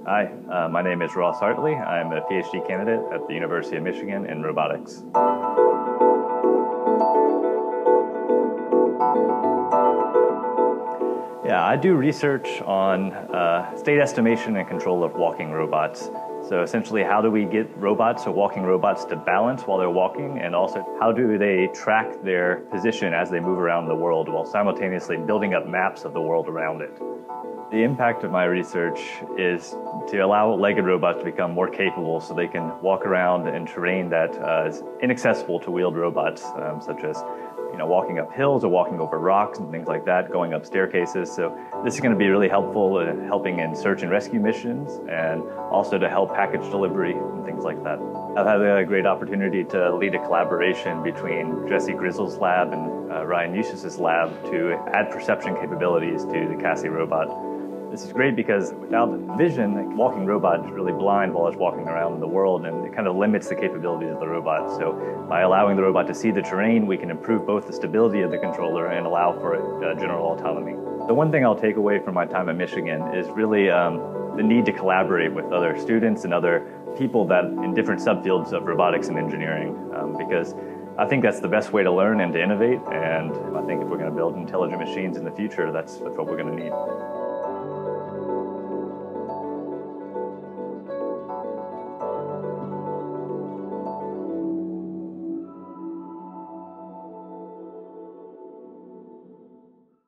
Hi, my name is Ross Hartley. I'm a PhD candidate at the University of Michigan in robotics. Yeah, I do research on state estimation and control of walking robots. So essentially, how do we get robots or walking robots to balance while they're walking, and also how do they track their position as they move around the world while simultaneously building up maps of the world around it. The impact of my research is to allow legged robots to become more capable so they can walk around in terrain that is inaccessible to wheeled robots, such as walking up hills or walking over rocks and things like that, going up staircases. So this is going to be really helpful in helping in search and rescue missions and also to help package delivery and things like that. I've had a great opportunity to lead a collaboration between Jesse Grizzle's lab and Ryan Eustace's lab to add perception capabilities to the Cassie robot. This is great because without vision, the walking robot is really blind while it's walking around in the world, and it kind of limits the capabilities of the robot. So by allowing the robot to see the terrain, we can improve both the stability of the controller and allow for general autonomy. The one thing I'll take away from my time at Michigan is really the need to collaborate with other students and other people that in different subfields of robotics and engineering, because I think that's the best way to learn and to innovate, and I think if we're going to build intelligent machines in the future, that's what we're going to need.